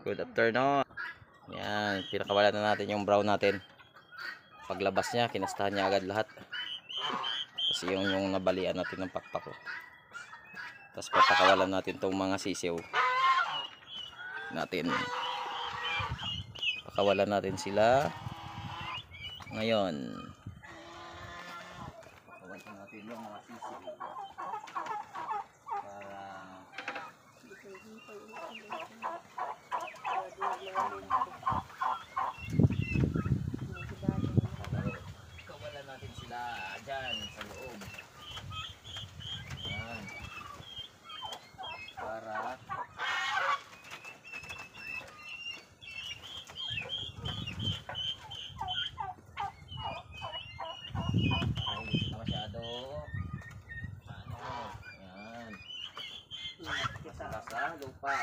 Good afternoon. Yan, pinakawalan na natin yung brown natin. Paglabas niya, kinastahan niya agad lahat. Kasi yung nabalian natin ng pakpak. Tapos papakawalan natin tong mga sisiw natin. Pakawalan natin sila. Ngayon, pakawalan natin yung mga sisiw. Kawalan natin sila dyan sa loob. Yan. Para hindi sila masyado yan. Masala sa lupa.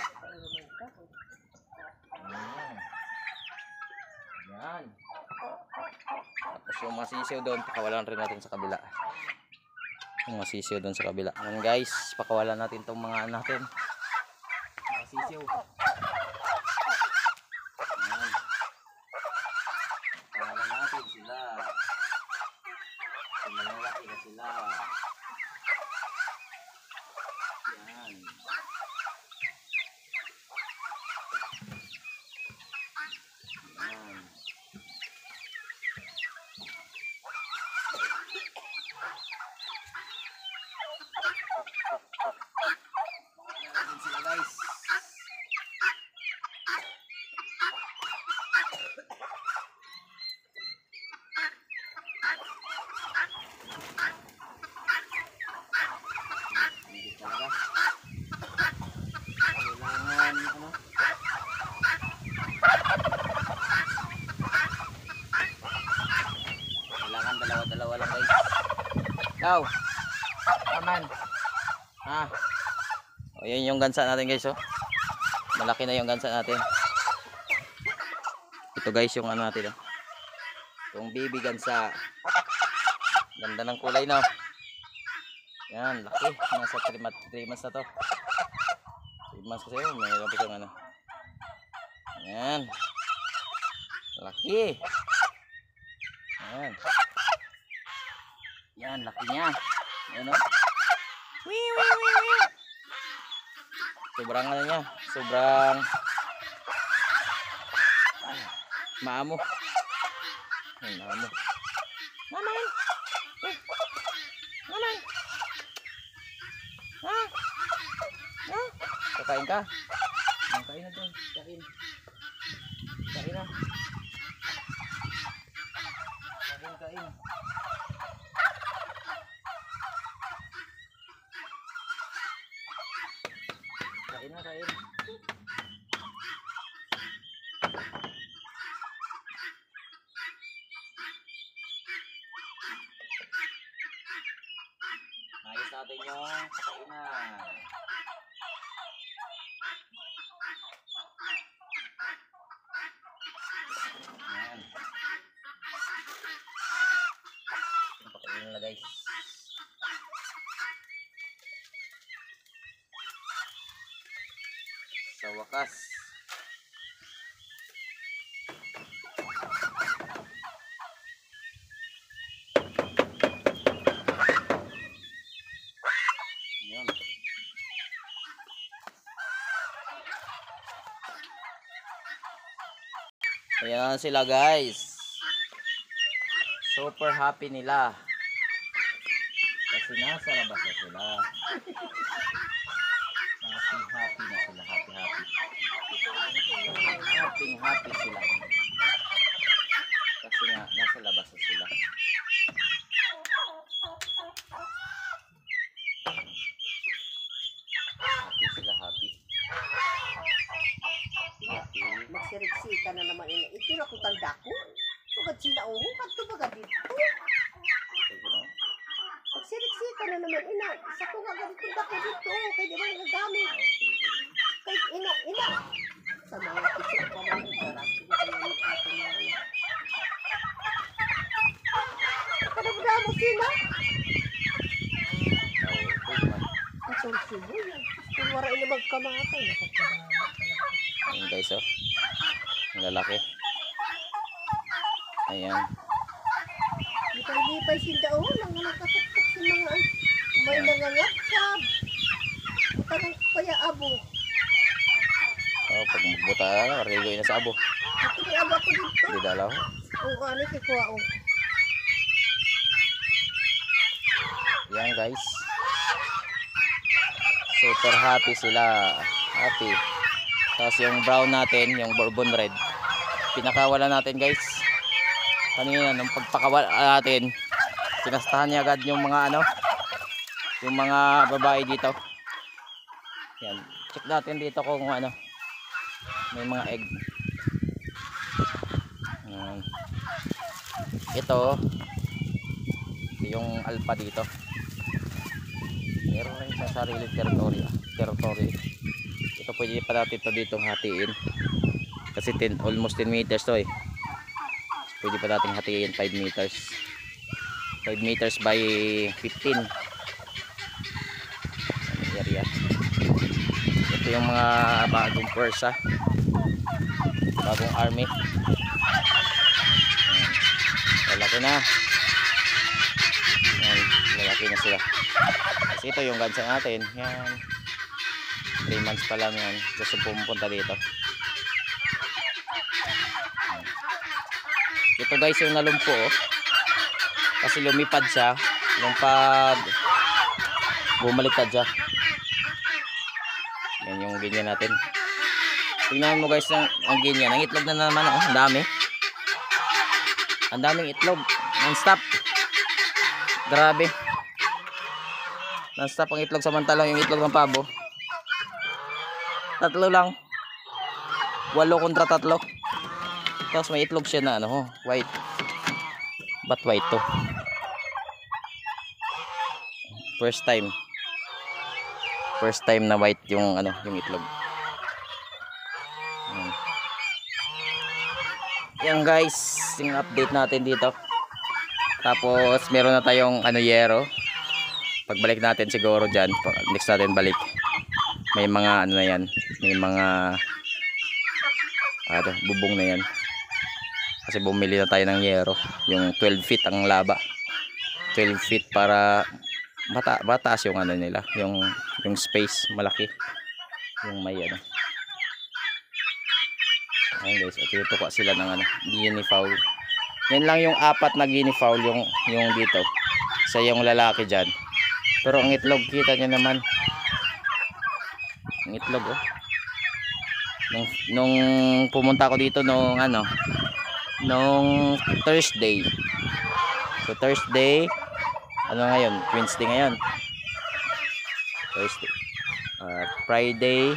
Yan. Tapos yung masisiw doon, pakawalan rin natin sa kabila. Yung masisiw doon sa kabila. Yan guys, pakawalan natin itong mga natin. Masisiw. Yan. Pakawalan natin sila. Malalaki na sila. Yan. Yan. Sila guys. Hindi talaga. Kailangan ano? Kailangan dalawa-dalawa lang guys. Go. Aman. Ha. O, yan yung gansa natin guys, oh. Malaki na yung gansa natin. Ito guys yung ano natin, oh. Itong baby gansa. Ganda ng kulay, no. Yan, laki. Nasa 3 months na to. 3 months kasi yun. Mayroon pa yung ano. Yan. Laki. Yan. Yan, laki niya. Yan, oh. Wee, wee, wee, wee. Sobrang ano niya, sobrang maamo. Ay, maamo. Naman. Naman. Ha? Ha? Kakain ka? Kain na doon. Kain. Kain na. Kain, kain. Kain na, kain. Ayos natin yung kainan. Ayan. Yung pakainin na guys. Sa wakas, yun. Ayan sila guys, super happy nila kasi nasa labas na sila. Happy na sila, happy sila kasi nga nasa labas na sila. Happy sila, happy. Magsiriksika na naman ina. Itira ko tanda ko. Sugad sila kadto baga dito. Magsiriksika na naman ina. Sa ko nga ganito dako dito. Kaya di ba nagagamit? Kaya ina. Sa mga kisip pa man ito. Kadabda mo sila. Atong subo yan. Kung wala ina magkamatay. guys, oh. Ang lalaki. Ayan. Lipay-lipay si Dao. Nakatuktok si mga may nangangatsab. Tanong ko kaya abo. Oh, pag magbuta, rigoy na sa abo. Ito may abo ako dito. Di dalaw. Oo, ano kikuha o. Yan guys. Super happy sila. Happy. Tapos yung brown natin, yung bourbon red, pinakawala natin guys. Kanina nung pagpakawala natin, sinastahan niya agad yung mga ano, yung mga babae dito. Yan. Check natin dito kung ano, may mga egg. Ito yung alpha dito. Meron rin sa sarili territory. Ito pwede pa natin ito dito hatiin. Kasi almost 10 meters to eh. Pwede pa natin hatiin 5 meters. 5 meters by 15 area. Ito yung mga bagong pwersa, bagong army. Lalaki na. Ayan, lalaki na sila. Kasi ito yung gansa natin. Yan. 3 months pa lang yan. Gusto pumunta dito. Ito guys yung nalumpo. Oh. Kasi lumipad siya. Nung pag bumaliktad siya. Yan yung ganyan natin. Tingnan mo guys ang ganyan. Ang itlog na naman. Oh. Ang dami. Ang daming itlog. Non-stop. Grabe. Non-stop ang itlog, samantalang yung itlog ng pabo 3 lang. 8 kontra 3. Tapos may itlog siya na ano, white. But white to. First time. First time na white yung ano, yung itlog. Yan guys, yung update natin dito. Tapos meron na tayong ano, yero. Pagbalik natin siguro dyan, next natin balik, may mga ano na yan, may mga bubong na yan. Kasi bumili na tayo ng yero, yung 12 feet ang laba. 12 feet para mataas yung ano nila, yung space malaki, yung may ano. Ayan guys, at tutuka sila ng ano, guinea fowl. Yan lang yung 4 na guinea fowl yung dito. Sa yung lalaki dyan. Pero ang itlog, kita nyo naman. Ang itlog, oh. Nung pumunta ako dito nung ano, nung Thursday. So Thursday, ano ngayon? Wednesday ngayon. Thursday. Friday.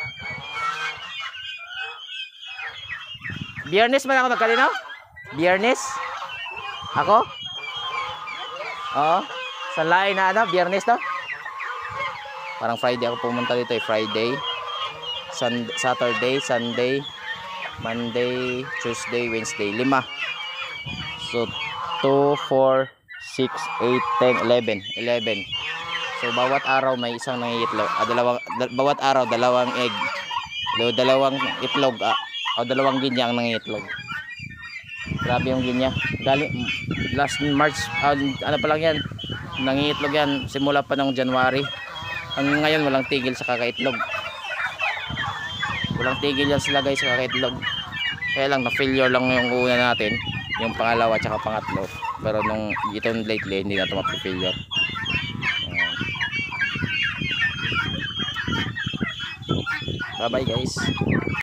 Biyernes man ako nagkalinaw? Biyernes? Ako? Oo. Sa lain na ano, Biyernes to? Parang Friday ako pumunta dito eh. Friday, Saturday, Sunday, Monday, Tuesday, Wednesday. 5. So 2, 4, 6, 8, 10, 11. So bawat araw may isang nangiitlog. Bawat araw dalawang egg. Dalawang itlog. Dalawang ginya ang nangiitlog. Grabe yung ginya. Last March, ano pa lang yan, nangiitlog yan simula pa ng January. Hanggang ngayon walang tigil sa kakaitlog. Walang tigil yan sila guys sa kakaitlog. Kaya lang na failure lang yung una natin, yung pangalawa at pangatlo. Pero nung itong lately hindi na ito ma-failure. Bye bye guys.